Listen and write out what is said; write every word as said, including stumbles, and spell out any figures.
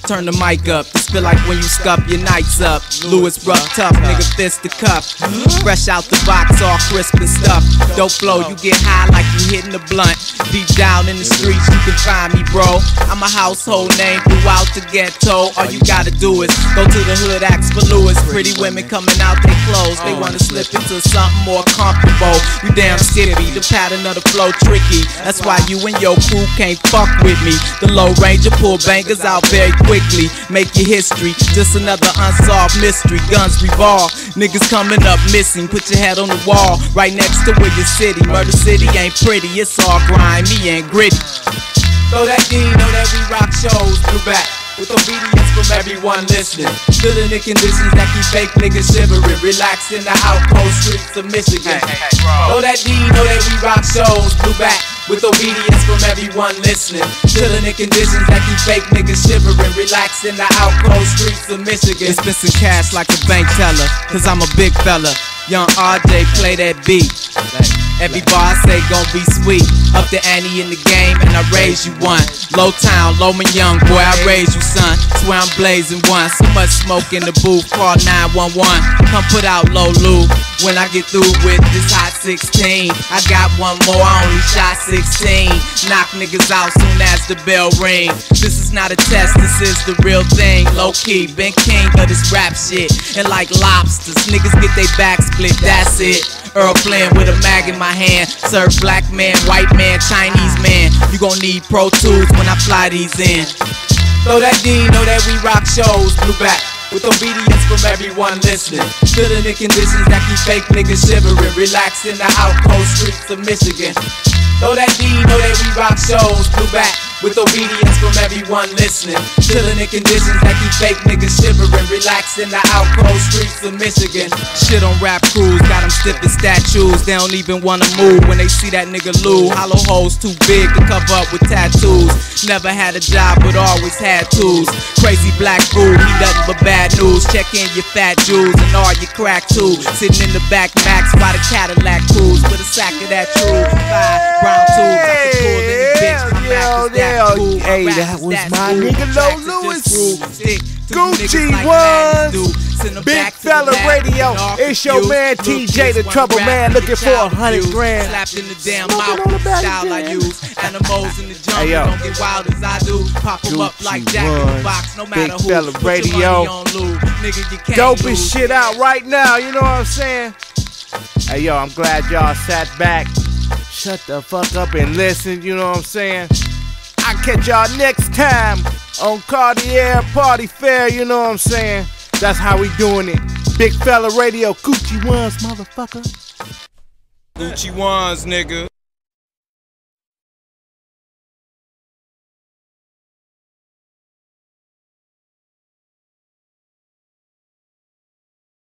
Turn the mic up, this feel like when you scuff your nights up. Louis rough, tough, nigga fist the cup. Fresh out the box, all crisp and stuff. Dope flow, you get high like you hitting the blunt. Deep down in the streets, you can find me, bro. I'm a household name throughout the ghetto. All you gotta do is go to the hood, ask for Louis. Pretty women coming out their clothes, they wanna slip into something more comfortable. You damn skippy, the pattern of the flow tricky. That's why you and your crew can't fuck with me. The Low Ranger pull bangers out very quickly. Make your history, just another unsolved mystery. Guns revolve, niggas coming up missing. Put your head on the wall, right next to where your city. Murder City ain't pretty, it's all grimy and gritty. Throw that D, know that we rock shows, blue back. With obedience from everyone listening. Still in the conditions that keep fake niggas shivering. Relax in the outpost streets of Michigan. Hey, hey, hey, know that D, know that we rock shows, blue back. With obedience from everyone listening. Still in the conditions that keep fake niggas shivering. Relax in the outpost streets of Michigan. Spend some cash like a bank teller, cause I'm a big fella. Young R J play that beat. Every bar I say gon' be sweet. Up the ante in the game and I raise you one. Low town, low and young, boy I raise you son. Swear I'm blazing one. So much smoke in the booth, call nine one one. Come put out low Lou. When I get through with this hot sixteen, I got one more, I only shot sixteen. Knock niggas out soon as the bell ring. This is not a test, this is the real thing. Low key, been king of this rap shit. And like lobsters, niggas get they back split, that's it. Earl playing with a mag in my hand. Serve black man, white man, Chinese man. You gon' need Pro Tools when I fly these in. Throw that D, know that we rock shows, blue back. With obedience from everyone listening. Still in the conditions that keep fake niggas shivering. Relax in the outpost streets of Michigan. Throw that D, know that we rock shows, blue back. With obedience from everyone listening. Still in the conditions that keep fake niggas shivering. Relax in the outpost streets of Michigan. Shit on rap crews, got them stiff as statues. They don't even wanna move when they see that nigga Lou. Hollow holes too big to cover up with tattoos. Never had a job but always had tools. Crazy black fool, he nothing but bad news. Check in your fat jewels and all your crack too. Sitting in the back max by the Cadillac cruise with a sack of that true five brown tubes. I can pull any bitch. My Mac is that cool. Hey, that was my nigga Low Louis. Gucci Ones, Big Fella Radio. It's your man T J, the Trouble Man, looking for a hundred grand. Slapped in the damn mouth, style I use. Animals in the jungle don't get wild as I do. Pop them up like Jack in the Box, no matter who. Big Fella Radio. Dopest shit out right now, you know what I'm saying? Hey yo, I'm glad y'all sat back. Shut the fuck up and listen, you know what I'm saying? I'll catch y'all next time on Cartier Party Fair, you know what I'm saying? That's how we doing it. Big Fella Radio, Gucci Ones, motherfucker. Gucci Ones, nigga.